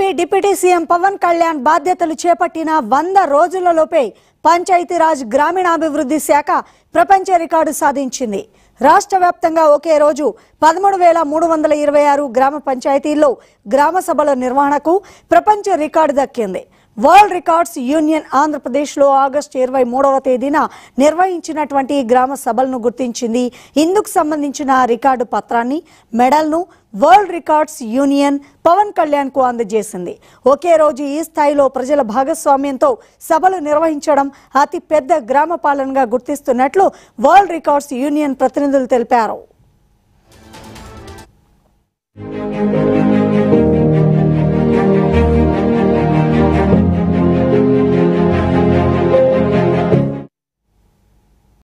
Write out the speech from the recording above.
Deputy CM Pawan Kalyan బాధ్యతలు చేపట్టిన 100 రోజులలోపే పంచాయతీ రాజ్ గ్రామీణాభివృద్ధి శాఖ ప్రపంచ రికార్డు సాధించింది. రాష్ట్ర వ్యాప్తంగా ఒకే రోజు 13,326 గ్రామ పంచాయతీల్లో గ్రామ సభల నిర్వహణకు ప్రపంచ రికార్డు దక్కింది. వరల్డ్ రికార్డ్స్ యూనియన్ ఆంధ్రప్రదేశ్లో ఆగస్టు 23వ తేదీన నిర్వహించినటువంటి గ్రామ సభలను గుర్తించింది. ఇందుకు సంబంధించిన రికార్డు పత్రాన్ని, మెడల్ను world records union Pawan Kalyan కు అందజేసింది. ఒకే రోజు ఈ స్థాయిలో ప్రజల భాగస్వామ్యంతో సభలు నిర్వహించడం అతి పెద్ద గ్రామ పాలనగా గుర్తిస్తున్నట్లు వరల్డ్ రికార్డ్స్ యూనియన్ ప్రతినిధులు తెలిపారు.